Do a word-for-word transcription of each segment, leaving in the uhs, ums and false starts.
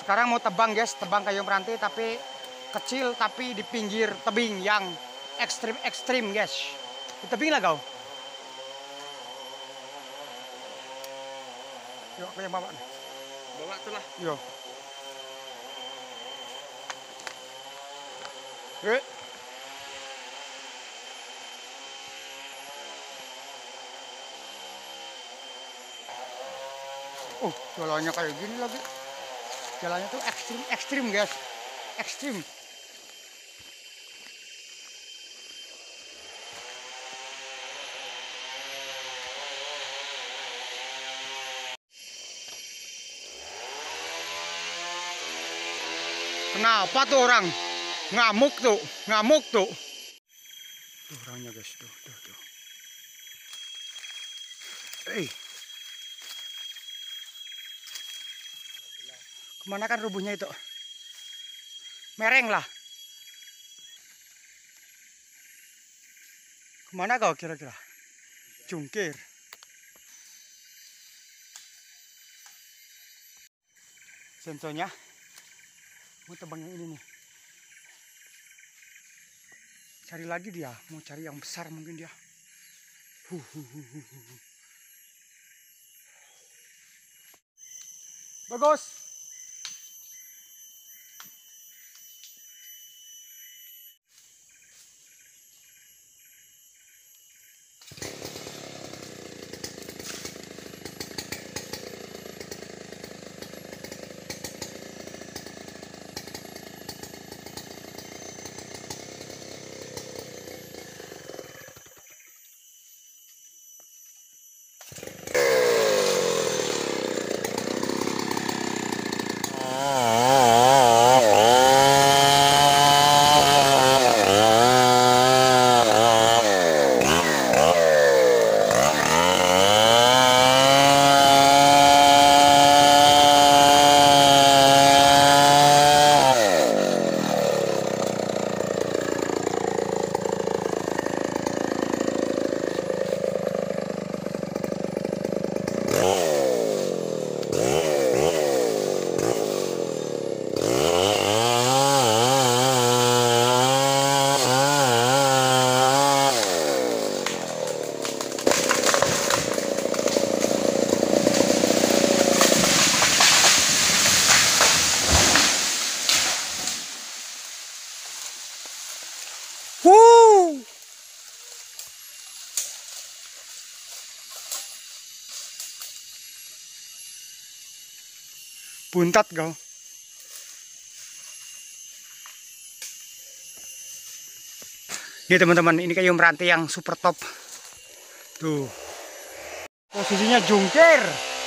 Sekarang mau tebang guys, tebang kayu meranti tapi kecil tapi di pinggir tebing yang ekstrim ekstrim guys. Di tebing lah kau. Yuk aku yang bawa. Bawa tuh lah. Yo. Eh. Oh, jalannya kayak gini lagi. Jalannya tuh ekstrim ekstrim guys, ekstrim. Kenapa tuh orang ngamuk tuh, ngamuk tuh. Tuh orangnya guys, tuh, tuh, tuh. Eh, kemana kan rubuhnya itu? Mereng lah. Kemana kau kira-kira? Jungkir. Sensonya mau tebang yang ini nih. Cari lagi dia, mau cari yang besar mungkin dia. Huh, huh, huh, huh, huh. Bagus. Wuh. Buntat kau. Ini teman-teman, ini kayu meranti yang super top. Tuh. Posisinya jungkir.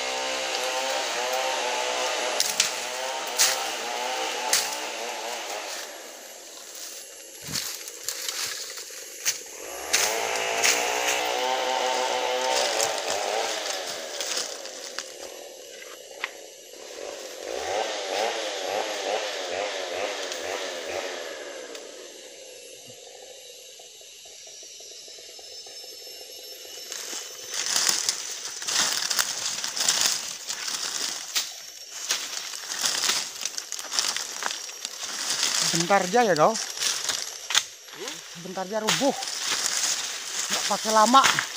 Bentar aja ya kau. Bentar aja rubuh. Nggak pakai lama.